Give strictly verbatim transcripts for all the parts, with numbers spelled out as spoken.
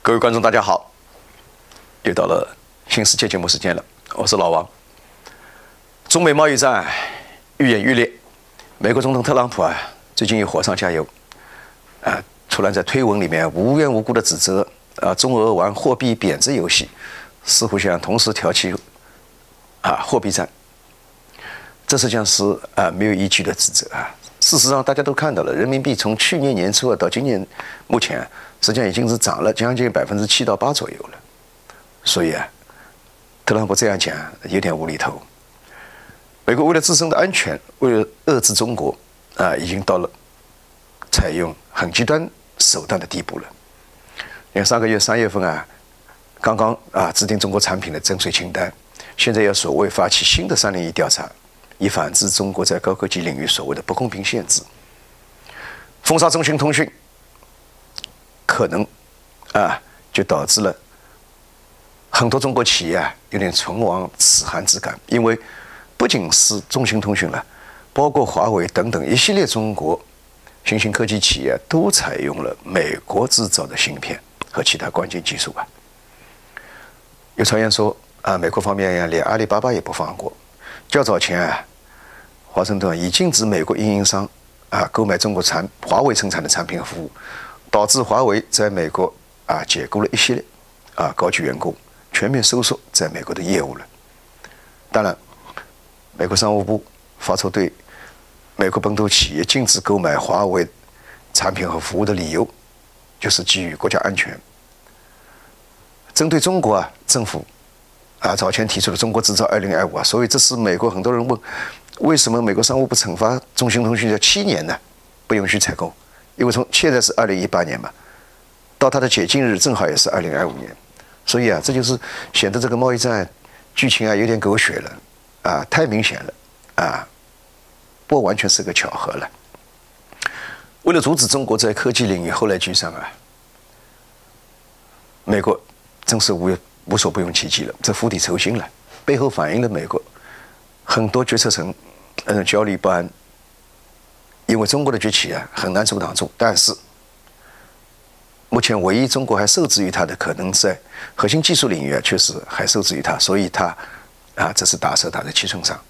各位观众，大家好！又到了新世界节目时间了，我是老王。中美贸易战愈演愈烈，美国总统特朗普啊，最近又火上加油，啊，突然在推文里面无缘无故的指责啊中俄玩货币贬值游戏，似乎想同时挑起啊货币战，这实际上是啊没有依据的指责啊。事实上，大家都看到了，人民币从去年年初到今年目前，实际上已经是涨了将近百分之七到八左右了。所以啊，特朗普这样讲有点无厘头。美国为了自身的安全，为了遏制中国啊，已经到了采用很极端手段的地步了。你看上个月三月份啊，刚刚啊制定中国产品的征税清单，现在要所谓发起新的三零一调查。以反制中国在高科技领域所谓的不公平限制，封杀中兴通讯，可能啊就导致了很多中国企业啊有点唇亡齿寒之感，因为不仅是中兴通讯了，包括华为等等一系列中国新兴科技企业都采用了美国制造的芯片和其他关键技术啊。有传言说啊，美国方面呀连阿里巴巴也不放过。较早前啊，华盛顿已禁止美国运营商啊购买中国产华为生产的产品和服务，导致华为在美国啊解雇了一系列啊高级员工，全面收缩在美国的业务了。当然，美国商务部发出对美国本土企业禁止购买华为产品和服务的理由，就是基于国家安全。针对中国啊，政府。啊，早前提出了中国制造二零二五啊，所以这是美国很多人问，为什么美国商务部惩罚中兴通讯要七年呢？不允许采购，因为从现在是二零一八年嘛，到它的解禁日正好也是二零二五年，所以啊，这就是显得这个贸易战剧情啊有点狗血了，啊，太明显了，啊，不完全是个巧合了。为了阻止中国在科技领域后来居上啊，美国真是无无所不用其极了，这釜底抽薪了，背后反映了美国很多决策层嗯焦虑不安，因为中国的崛起啊很难阻挡住，但是目前唯一中国还受制于它的，可能在核心技术领域啊确实还受制于它，所以它啊这是打蛇打在七寸上。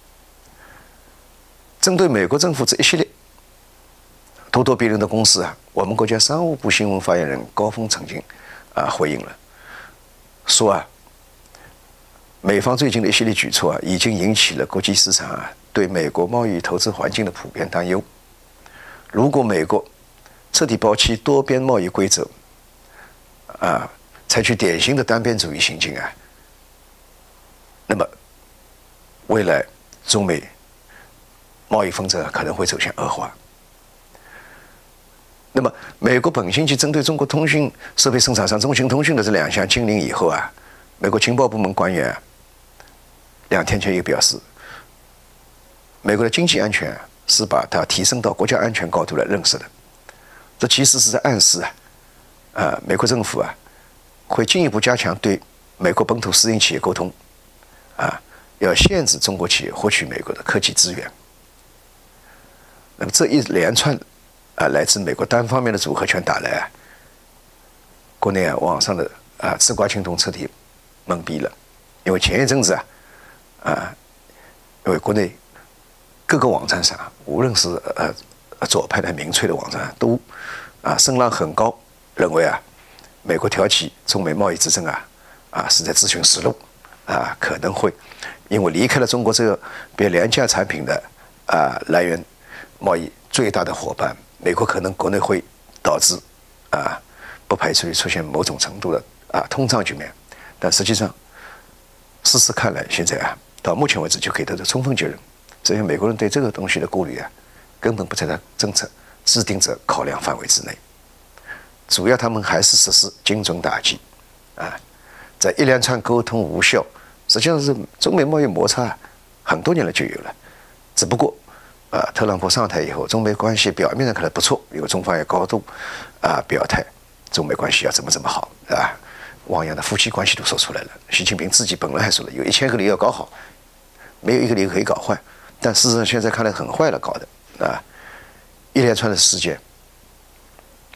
针对美国政府这一系列咄咄逼人的攻势啊，我们国家商务部新闻发言人高峰曾经啊回应了。说啊，美方最近的一系列举措啊，已经引起了国际市场啊对美国贸易投资环境的普遍担忧。如果美国彻底抛弃多边贸易规则，啊，采取典型的单边主义行径啊，那么未来中美贸易纷争可能会走向恶化。那么，美国本星期针对中国通讯设备生产商中兴通讯的这两项禁令以后啊，美国情报部门官员、啊、两天前又表示，美国的经济安全、啊、是把它提升到国家安全高度来认识的。这其实是在暗示啊，啊，美国政府啊会进一步加强对美国本土私营企业沟通，啊，要限制中国企业获取美国的科技资源。那么这一连串。啊，来自美国单方面的组合拳打来啊，国内啊网上的啊吃瓜群众彻底懵逼了，因为前一阵子啊啊，因为国内各个网站上，无论是呃左派的、民粹的网站，都啊声浪很高，认为啊美国挑起中美贸易之争啊啊是在自寻死路啊，可能会因为离开了中国这个比廉价产品的啊来源贸易最大的伙伴。美国可能国内会导致啊，不排除出现某种程度的啊通胀局面，但实际上，事实看来，现在啊到目前为止就可以得到充分结论，这些美国人对这个东西的顾虑啊，根本不在他政策制定者考量范围之内，主要他们还是实施精准打击，啊，在一连串沟通无效，实际上是中美贸易摩擦很多年来就有了，只不过。啊，特朗普上台以后，中美关系表面上看来不错，因为中方也高度啊表态，中美关系要怎么怎么好啊，汪洋的夫妻关系都说出来了。习近平自己本来还说了，有一千个理由搞好，没有一个理由可以搞坏。但事实上现在看来很坏了搞的啊，一连串的事件，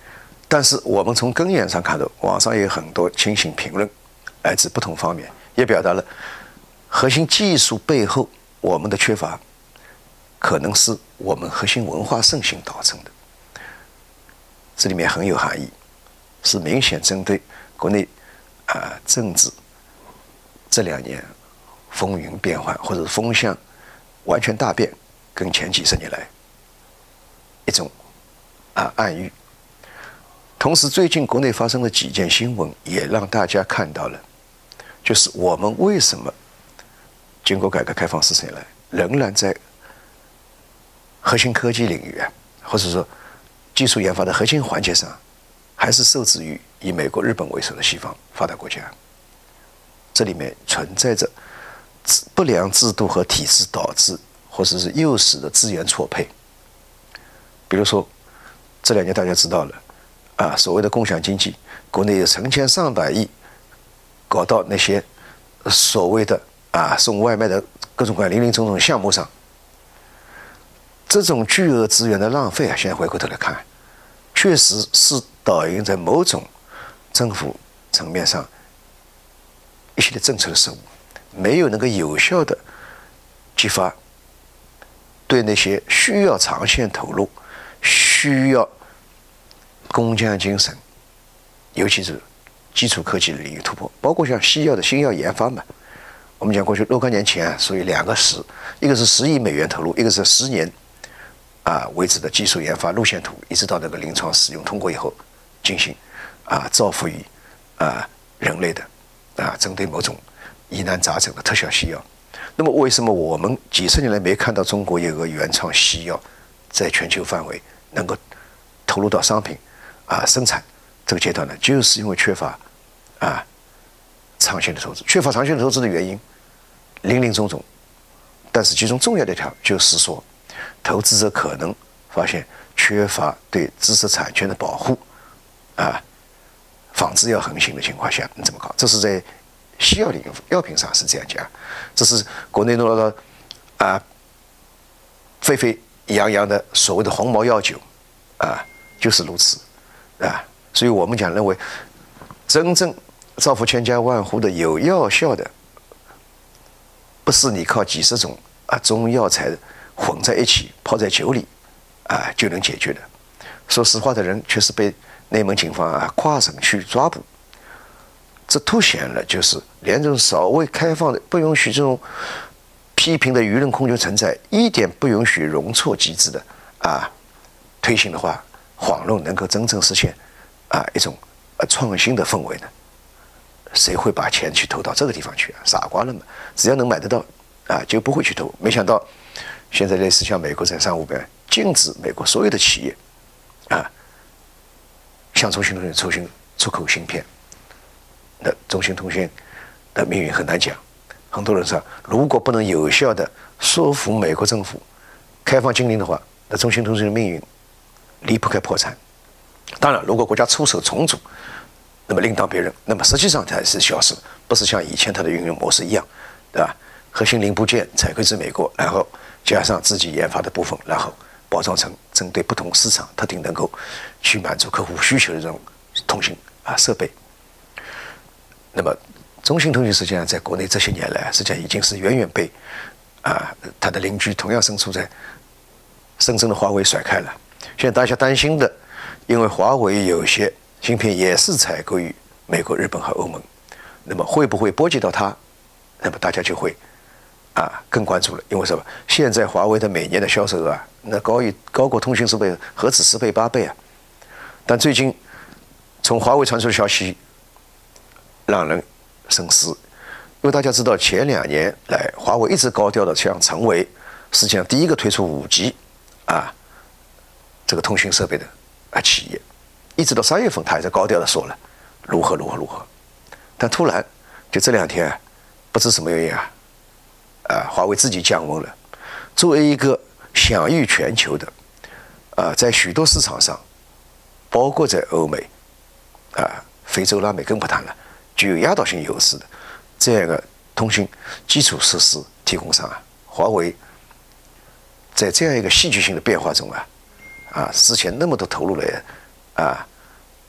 但是我们从根源上看到，网上也有很多轻信评论，来自不同方面，也表达了核心技术背后我们的缺乏，可能是我们核心文化盛行造成的。这里面很有含义，是明显针对国内啊、呃、政治这两年风云变幻，或者风向完全大变，跟前几十年来一种啊暗喻。同时，最近国内发生的几件新闻也让大家看到了，就是我们为什么经过改革开放四十年来，仍然在核心科技领域啊，或者说技术研发的核心环节上，还是受制于以美国、日本为首的西方发达国家。这里面存在着不良制度和体制导致，或者是诱使的资源错配。比如说，这两年大家知道了，啊，所谓的共享经济，国内有成千上百亿搞到那些所谓的啊送外卖的各种各样零零总总项目上。这种巨额资源的浪费啊，现在回过头来看，确实是导致在某种政府层面上一系列政策的失误，没有能够有效的激发对那些需要长线投入、需要工匠精神，尤其是基础科技的领域突破，包括像西药的新药研发嘛。我们讲过去若干年前属于两个十，一个是十亿美元投入，一个是十年啊为止的技术研发路线图，一直到那个临床使用通过以后进行啊造福于啊人类的啊针对某种疑难杂症的特效西药。那么为什么我们几十年来没看到中国有个原创西药在全球范围能够投入到商品啊生产这个阶段呢？就是因为缺乏啊长线的投资，缺乏长线投资的原因林林总总，但是其中重要的一条就是说，投资者可能发现缺乏对知识产权的保护啊，仿制药横行的情况下，你怎么搞？这是在西药领域、药品上是这样讲，这是国内弄到啊沸沸扬扬的所谓的红毛药酒啊，就是如此啊。所以我们讲认为，真正造福千家万户的有药效的，不是你靠几十种啊中药材混在一起泡在酒里啊就能解决的。说实话的人却是被内蒙警方啊跨省去抓捕，这凸显了就是连这种稍微开放的、不允许这种批评的舆论空间存在，一点不允许容错机制的啊推行的话，晃弄能够真正实现啊一种呃创新的氛围呢？谁会把钱去投到这个地方去啊？傻瓜了嘛！只要能买得到啊，就不会去投。没想到现在类似像美国在商务边禁止美国所有的企业啊向中兴通讯出行出口芯片，那中兴通讯的命运很难讲。很多人说，如果不能有效的说服美国政府开放禁令的话，那中兴通讯的命运离不开破产。当然，如果国家出手重组，那么另当别论。那么实际上它是消失，不是像以前它的运营模式一样，对吧？核心零部件采购自美国，然后加上自己研发的部分，然后包装成针对不同市场特定能够去满足客户需求的这种通信啊设备。那么中兴通讯实际上在国内这些年来，实际上已经是远远被啊它的邻居同样身处在深圳的华为甩开了。现在大家担心的，因为华为有些芯片也是采购于美国、日本和欧盟，那么会不会波及到它？那么大家就会啊更关注了。因为什么？现在华为的每年的销售额啊，那高于高过通讯设备何止十倍八倍啊！但最近从华为传出的消息，让人深思，因为大家知道前两年来华为一直高调的想成为世界上第一个推出五 G 啊这个通讯设备的啊企业。一直到三月份，他还在高调的说了如何如何如何，但突然就这两天，不知什么原因啊，啊，华为自己降温了。作为一个享誉全球的，啊，在许多市场上，包括在欧美，啊，非洲、拉美更不谈了，具有压倒性优势的这样一个通讯基础设施提供商啊，华为在这样一个戏剧性的变化中啊，啊，之前那么多投入了。啊，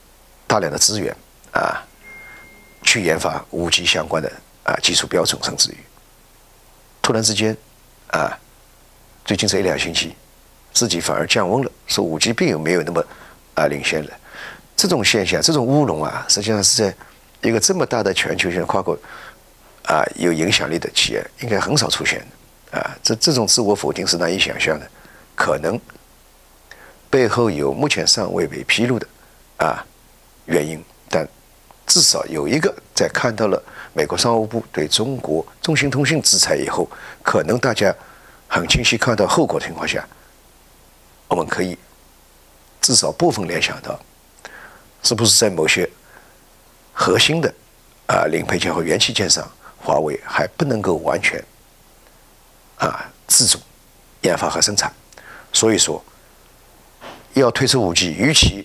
大量的资源啊，去研发五 G 相关的啊技术标准，甚至于突然之间啊，最近这一两星期，自己反而降温了，说五 G 并没有那么啊领先了。这种现象，这种乌龙啊，实际上是在一个这么大的全球性跨国啊有影响力的企业，应该很少出现的啊。这这种自我否定是难以想象的，可能背后有目前尚未被披露的啊原因，但至少有一个，在看到了美国商务部对中国中兴通讯制裁以后，可能大家很清晰看到后果的情况下，我们可以至少部分联想到，是不是在某些核心的啊零配件和元器件上，华为还不能够完全啊自主研发和生产，所以说要推出五 G， 与其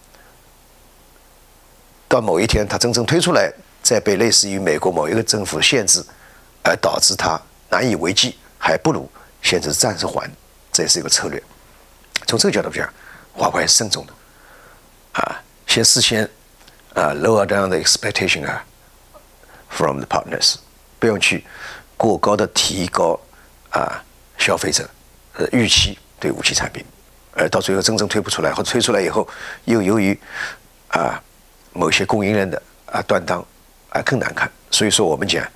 到某一天它真正推出来，再被类似于美国某一个政府限制，而导致它难以为继，还不如现在暂时缓，这也是一个策略。从这个角度讲，华为还是慎重的啊，先事先啊 lower down the expectation 啊 from the partners， 不用去过高的提高啊消费者的预期对武器产品，而到最后真正推不出来，或者推出来以后，又由于啊某些供应链的啊断档啊更难看。所以说我们讲，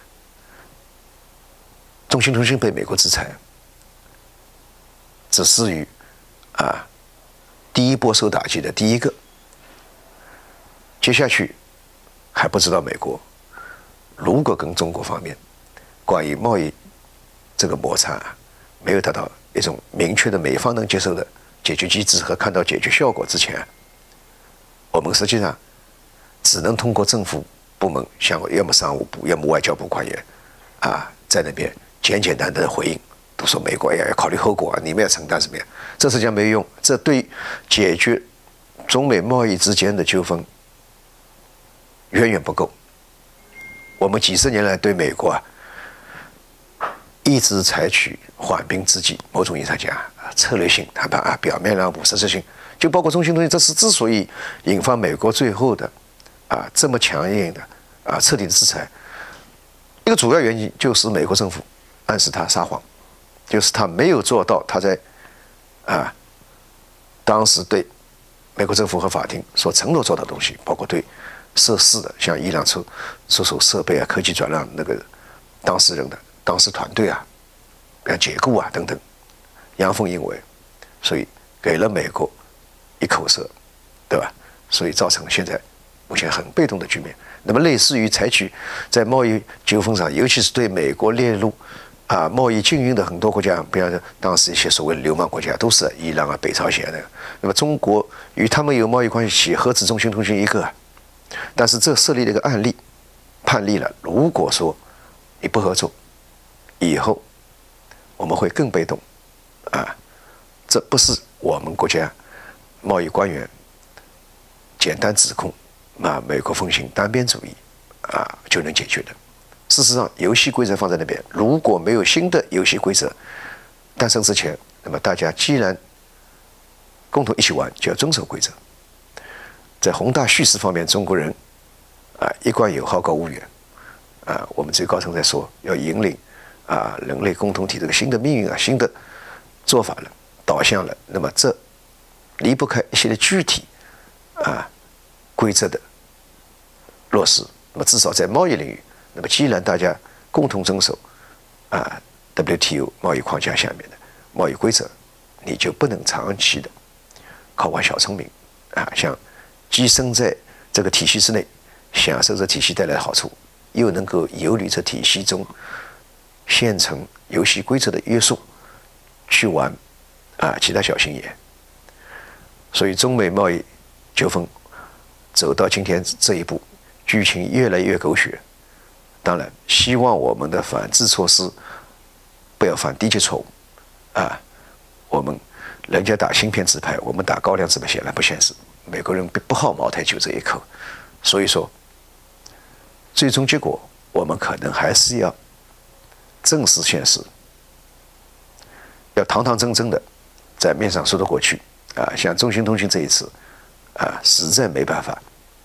中兴通讯被美国制裁，只是于啊第一波受打击的第一个，接下去还不知道美国如果跟中国方面关于贸易这个摩擦没有达到一种明确的美方能接受的解决机制和看到解决效果之前，我们实际上只能通过政府部门，像要么商务部，要么外交部官员啊，在那边简简单单的回应，都说美国要要考虑后果啊，你们要承担什么呀？这实际上没有用，这对解决中美贸易之间的纠纷远远不够。我们几十年来对美国啊，一直采取缓兵之计，某种意义上讲，策略性谈判啊，表面让步，实质性就包括中兴通讯，这是之所以引发美国最后的啊这么强硬的啊彻底的制裁，一个主要原因就是美国政府暗示他撒谎，就是他没有做到他在啊当时对美国政府和法庭所承诺做的东西，包括对涉事的像伊朗出出手设备啊、科技转让那个当事人的当事团队啊、解雇啊等等，阳奉阴违，所以给了美国一口舌，对吧？所以造成现在目前很被动的局面。那么类似于采取在贸易纠纷上，尤其是对美国列入啊贸易禁运的很多国家，比方说当时一些所谓的流氓国家，都是伊朗啊、北朝鲜的。那么中国与他们有贸易关系，何止中兴通讯一个啊？但是这设立了一个案例，判例了，如果说你不合作，以后我们会更被动啊！这不是我们国家贸易官员简单指控啊美国奉行单边主义啊就能解决的。事实上，游戏规则放在那边，如果没有新的游戏规则诞生之前，那么大家既然共同一起玩，就要遵守规则。在宏大叙事方面，中国人啊一贯有好高骛远啊，我们最高层在说要引领啊人类共同体这个新的命运啊、新的做法了、导向了，那么这离不开一系列具体啊规则的落实。那么至少在贸易领域，那么既然大家共同遵守啊 W T O 贸易框架下面的贸易规则，你就不能长期的靠玩小聪明啊，像跻身在这个体系之内，享受这体系带来的好处，又能够游离这体系中现成游戏规则的约束去玩啊其他小心眼。所以中美贸易纠纷走到今天这一步，剧情越来越狗血。当然，希望我们的反制措施不要犯低级错误啊！我们人家打芯片自拍，我们打高粱自拍显然不现实。美国人不好茅台酒这一口，所以说，最终结果我们可能还是要正视现实，要堂堂正正的在面上说得过去啊。像中兴通讯这一次啊，实在没办法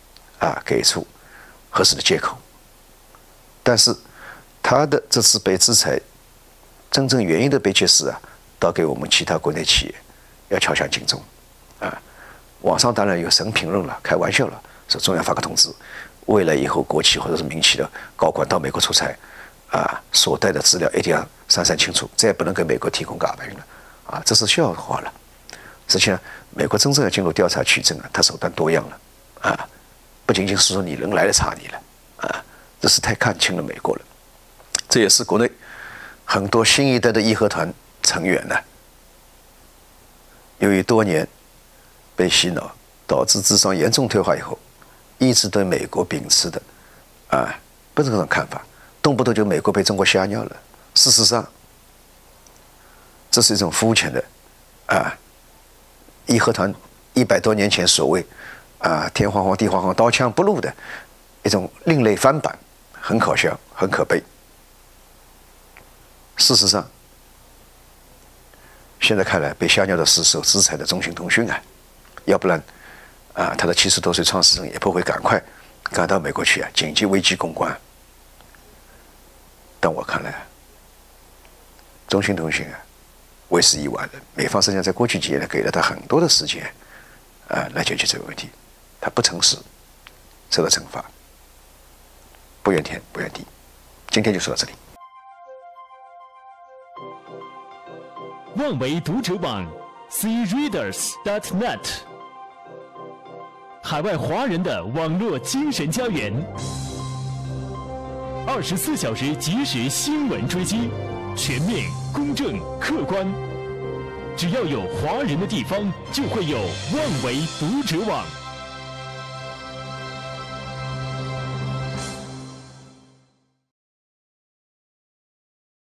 啊给出合适的借口。但是他的这次被制裁，真正原因的被揭示啊，倒给我们其他国内企业要敲响警钟啊。网上当然有神评论了，开玩笑了，说中央发个通知，未来以后国企或者是民企的高管到美国出差啊，所带的资料一定要删删清楚，再也不能给美国提供嘎白了啊，这是笑话了。实际上，美国真正要进入调查取证啊，它手段多样了啊，不仅仅是说你人来了查你了啊，这是太看清了美国了。这也是国内很多新一代的义和团成员呢，由于多年被洗脑，导致智商严重退化以后，一直对美国秉持的啊不是这种看法，动不动就美国被中国吓尿了。事实上，这是一种肤浅的啊义和团一百多年前所谓啊天晃晃地晃晃刀枪不入的一种另类翻版，很可笑，很可悲。事实上，现在看来被吓尿的是受制裁的中信通讯啊，要不然啊他的七十多岁创始人也不会赶快赶到美国去啊，紧急危机公关。但我看来，中信通讯啊为时已晚了。美方实际上在过去几年呢，给了他很多的时间啊来解决这个问题，他不诚实，受到惩罚，不怨天不怨地。今天就说到这里。 万维读者网 c readers dot net， 海外华人的网络精神家园，二十四小时即时新闻追击，全面、公正、客观。只要有华人的地方，就会有万维读者网。